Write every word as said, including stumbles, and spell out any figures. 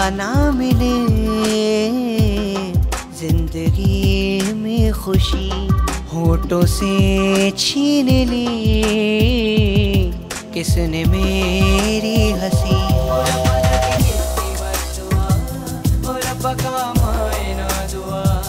ना मिले जिंदगी में खुशी, होठों से छीन ली किसने मेरी हंसी। और रब्बा का मायना दुआ,